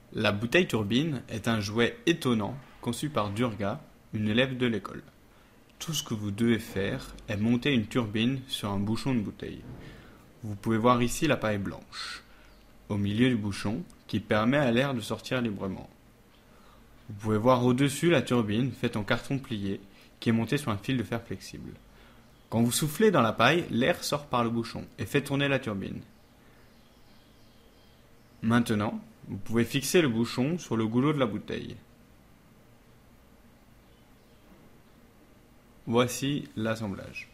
La bouteille turbine est un jouet étonnant conçu par Durga, une élève de l'école. Tout ce que vous devez faire est monter une turbine sur un bouchon de bouteille. Vous pouvez voir ici la paille blanche, au milieu du bouchon, qui permet à l'air de sortir librement. Vous pouvez voir au-dessus la turbine faite en carton plié, qui est montée sur un fil de fer flexible. Quand vous soufflez dans la paille, l'air sort par le bouchon et fait tourner la turbine. Maintenant, vous pouvez fixer le bouchon sur le goulot de la bouteille. Voici l'assemblage.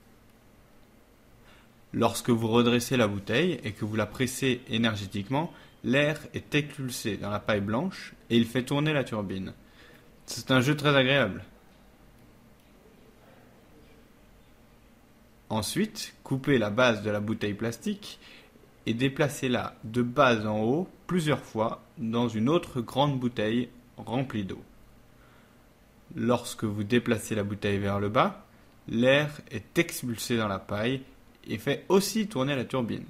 Lorsque vous redressez la bouteille et que vous la pressez énergétiquement, l'air est expulsé dans la paille blanche et il fait tourner la turbine. C'est un jeu très agréable. Ensuite, coupez la base de la bouteille plastique et déplacez-la de bas en haut plusieurs fois dans une autre grande bouteille remplie d'eau. Lorsque vous déplacez la bouteille vers le bas, l'air est expulsé dans la paille et fait aussi tourner la turbine.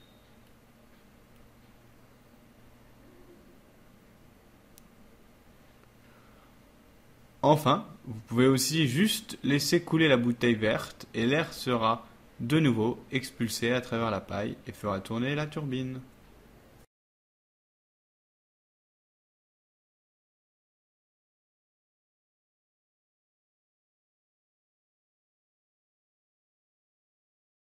Enfin, vous pouvez aussi juste laisser couler la bouteille verte et l'air sera de nouveau expulsé à travers la paille et fera tourner la turbine.